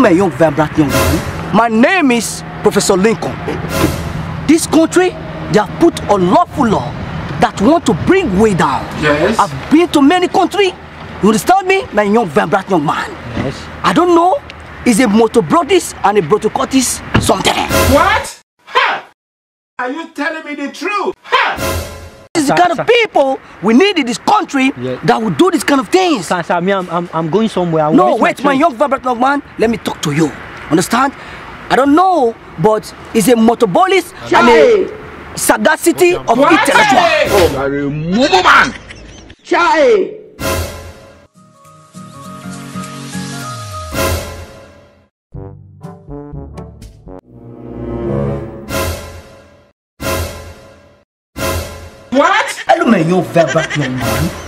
my young vibrant young man. My name is Professor Lincoln. This country, they have put a lawful law that want to bring way down. Yes. I've been to many countries. You understand me, my young vibrant young man? Yes. I don't know. Is a motobrodis and a brotocotis something? What? Ha! Are you telling me the truth? Ha! This is the kind of people we need in this country that will do this kind of things. Sir, I'm going somewhere. No, wait, my young vibrant young man, let me talk to you. Understand? I don't know, but it's a motobolis and a sagacity of intellectual. Oh, you're a mumu man. Chai! What? Hello, my young vibrant young man.